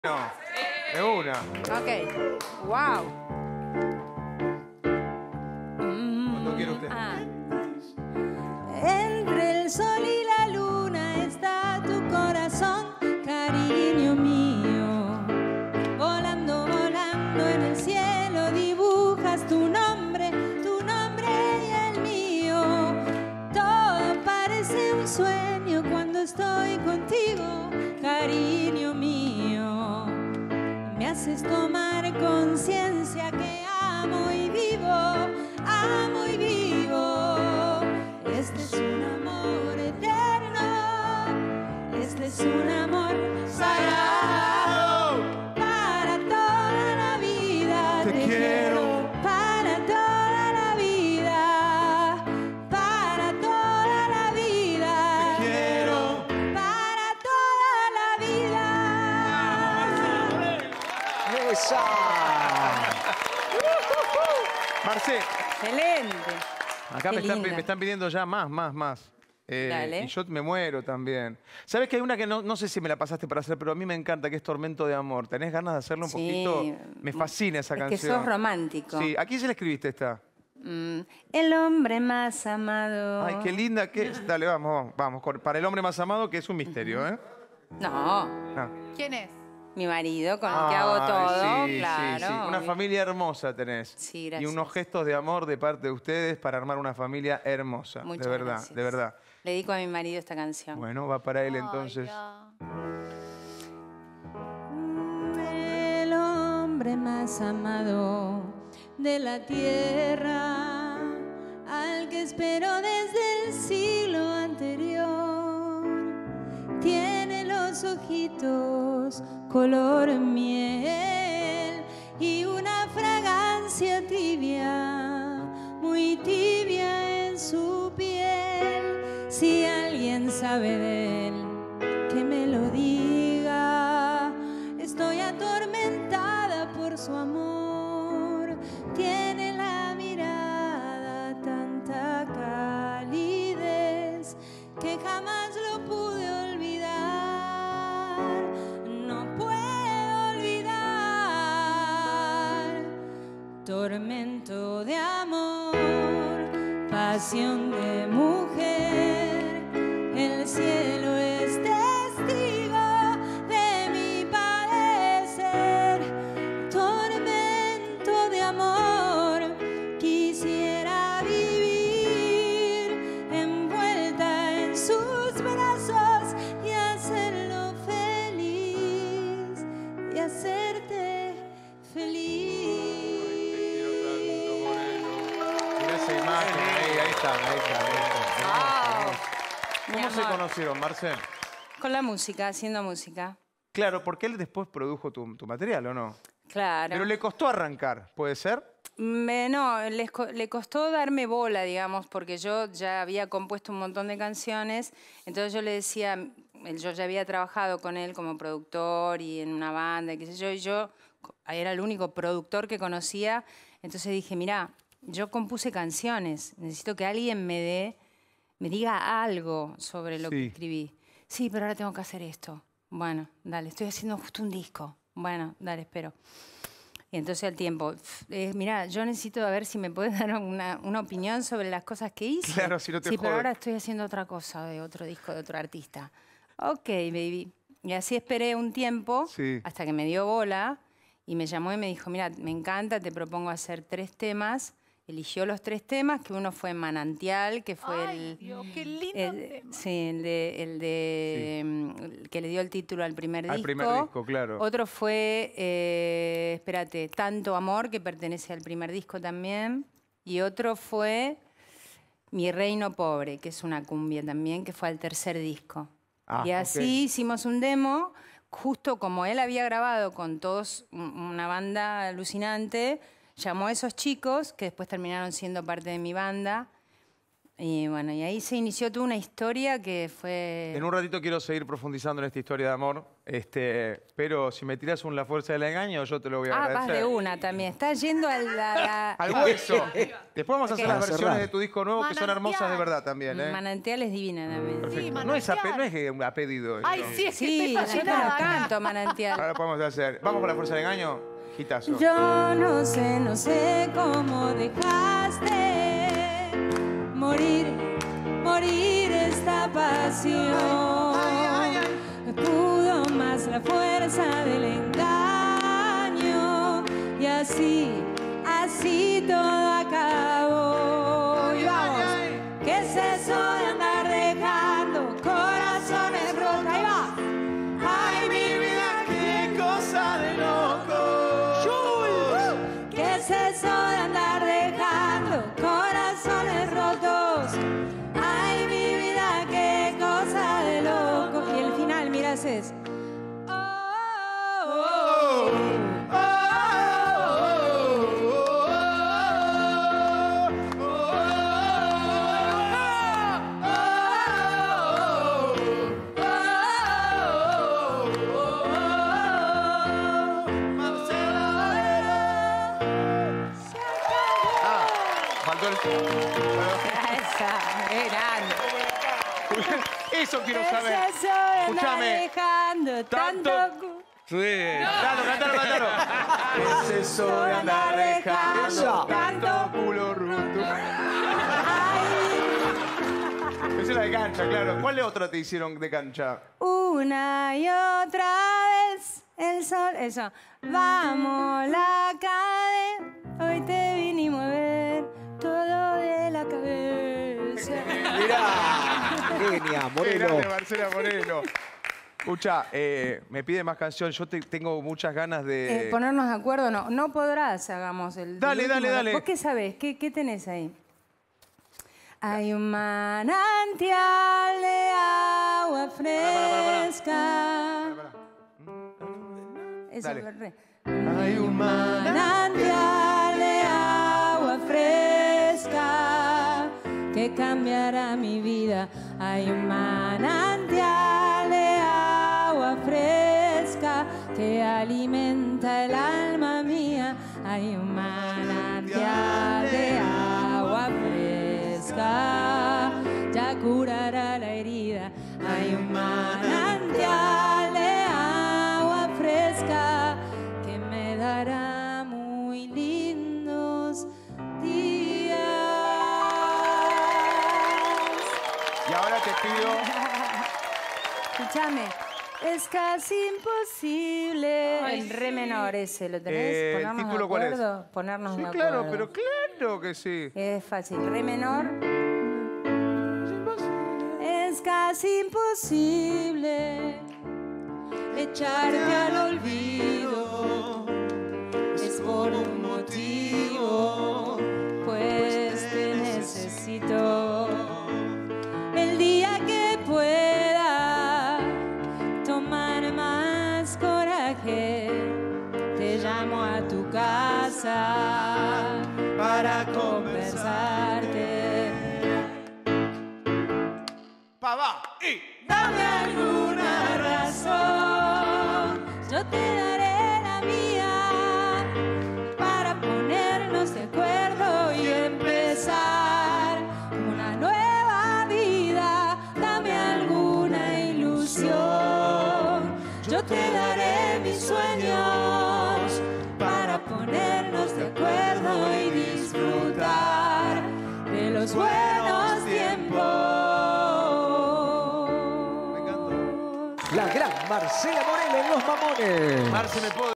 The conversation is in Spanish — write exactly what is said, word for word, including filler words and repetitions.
No, de una. Ok. Wow. Cuando quiera usted. Ah. Entre el sol y la luna está tu corazón, cariño mío. Volando, volando en el cielo dibujas tu nombre, tu nombre y el mío. Todo parece un sueño cuando estoy contigo, cariño mío. Me haces tomar conciencia que amo y vivo, amo y vivo. Este es un amor eterno, este es un amor sagrado. Para toda la vida Te quiero. para toda la vida, para toda la vida. Te quiero. Para toda la vida. ¡Esa! Marce, Excelente. acá Qué me están, linda. me están pidiendo ya más, más, más. Eh, Dale. Y yo me muero también. ¿Sabes que hay una que no, no sé si me la pasaste para hacer, pero a mí me encanta, que es Tormento de Amor? ¿Tenés ganas de hacerlo un Sí. poquito? Me fascina esa Es canción. que sos romántico. Sí, ¿a quién se la escribiste esta? Mm, el hombre más amado. Ay, qué linda que es. Dale, vamos, vamos, vamos. con- Para el hombre más amado, que es un misterio, ¿eh? No, Ah. ¿Quién es? mi marido con el que hago Ay, todo, sí, claro. sí, sí. Una obvio. familia hermosa tenés. Sí, Y gracias. unos gestos de amor de parte de ustedes para armar una familia hermosa. Muchas de verdad, gracias. de verdad. Le dedico a mi marido esta canción. Bueno, va para él entonces. Ay, El hombre más amado de la tierra, al que espero desde el siglo anterior, tiene los ojitos color miel y una fragancia tibia, muy tibia en su piel. Si alguien sabe de él, que me lo diga. Estoy atormentada por su amor. Tiene la mirada tanta calidez que jamás lo pude olvidar. No puedo olvidar. Tormento de amor, pasión de mujer. El cielo es testigo de mi padecer. Tormento de amor, quisiera vivir envuelta en sus brazos y hacerlo feliz y hacerte feliz. Mira esa imagen ahí, ahí está, ahí está. Ahí está. Wow. Mi ¿Cómo se amor. conocieron, Marcel? Con la música, haciendo música. Claro, porque él después produjo tu, tu material, ¿o no? Claro. Pero le costó arrancar, ¿puede ser? Me- no, les co- le costó darme bola, digamos, porque yo ya había compuesto un montón de canciones. Entonces yo le decía, él- yo ya había trabajado con él como productor y en una banda, y qué sé yo, y yo co- era el único productor que conocía. Entonces dije, mira, yo compuse canciones, necesito que alguien me dé, me diga algo sobre lo Sí. que escribí. Sí, pero ahora tengo que hacer esto. Bueno, dale, estoy haciendo justo un disco. Bueno, dale, espero. Y entonces al tiempo, eh, mira, yo necesito a ver si me puedes dar una, una opinión sobre las cosas que hice. Claro, si no te Sí, pero jode. ahora estoy haciendo otra cosa, de otro disco, de otro artista. Ok, baby. Y así esperé un tiempo Sí. hasta que me dio bola y me llamó y me dijo, mira, me encanta, te propongo hacer tres temas. Eligió los tres temas, que uno fue Manantial, que fue Ay, el... Dios, qué lindo el- tema. sí, el de, el de mm, el que le dio el título al primer Al disco. primer disco, claro. Otro fue, eh, espérate, Tanto Amor, que pertenece al primer disco también. Y otro fue Mi Reino Pobre, que es una cumbia también, que fue al tercer disco. Ah, y así ok. hicimos un demo, justo como él había grabado con todos un- una banda alucinante, llamó a esos chicos, que después terminaron siendo parte de mi banda. Y bueno, y ahí se inició toda una historia que fue... En un ratito quiero seguir profundizando en esta historia de amor, este, pero si me tiras un La Fuerza del Engaño, yo te lo voy a Ah, agradecer. vas de una también. Estás yendo a la... la- Al hueso. Después vamos a hacer Ok. las versiones de tu disco nuevo que son hermosas de Manantial. verdad también, ¿eh? Manantial es divina también. Perfecto. Sí, no, es a, pe- Manantial. no es que a pedido eso. Ay, sí, es que Sí, estoy yo te lo fascinada acá. canto, Manantial. Ahora podemos hacer. Vamos con La Fuerza del Engaño. Gitazo. Yo no sé, no sé cómo dejaste morir, morir esta pasión. Me pudo más la fuerza del engaño y así, así todo acabó. Y vamos, ¿qué es eso de andar dejando corazones rotos? Ahí va. Ay, mi vida, qué cosa de loco. ¿Qué es eso de andar dejando corazones rotos? Ay, mi vida, qué cosa de loco. Y el final, mira, es. Oh, oh, oh, Ah, faltó el... Esa, qué grande. Eso quiero ¿Qué es saber. eso de andar Escúchame. dejando Tanto- tanto? Sí. Cantalo, cantalo, cantalo. ¿Qué es eso de andar dejando tanto culo roto? Esa es la de cancha, claro. ¿Cuál de otra te hicieron de cancha? Una y otra vez el sol, eso. Vamos la cadena, hoy te vinimos a ver todo de la cabeza. Mirá, genia, Qué Morelo. grande, Marcela Morelo. Escucha, eh, me pide más canción. Yo te- tengo muchas ganas de... Eh, ponernos de acuerdo, no. No podrás, hagamos el... Dale, el dale, último. dale. ¿Vos qué sabés? ¿Qué, qué tenés ahí? Hay un manantial de agua fresca. Eso, Dale. re- Hay un man... Manantial de agua fresca que cambiará mi vida. Hay un manantial de agua fresca que alimenta el alma mía. Hay un manantial de agua fresca, ya curará la herida. Hay un manantial de agua fresca que me dará muy lindos días. Y ahora te pido... Escúchame. Es casi imposible. El re menor ese, ¿lo tenés? Eh, ¿el Ponernos título de cuál es? acuerdo. Ponernos Sí, de claro, acuerdo. pero claro que sí. Es fácil. Re menor. Es casi imposible echarte al olvido. Es por un motivo, pues te necesito. El día que pueda tomar más coraje, te llamo a tu casa para conversarte. Pa, va, y... Dame alguna razón, yo te daré la mía para ponernos de acuerdo y empezar una nueva vida. Dame alguna ilusión, yo te daré mis sueños para ponernos de acuerdo y disfrutar de los buenos tiempos. La gran Marcela Morelo en Los Mamones. Marce, ¿me puedo